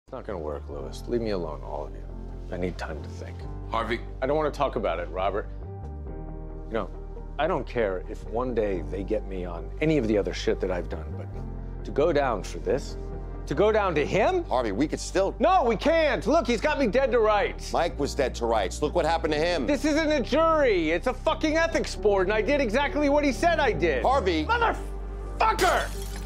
It's not gonna work, Lewis. Leave me alone, all of you. I need time to think. Harvey. I don't want to talk about it, Robert. You know, I don't care if one day they get me on any of the other shit that I've done, but to go down for this, to go down to him? Harvey, we could still... No, we can't. Look, he's got me dead to rights. Mike was dead to rights. Look what happened to him. This isn't a jury. It's a fucking ethics board, and I did exactly what he said I did. Harvey! Motherfucker!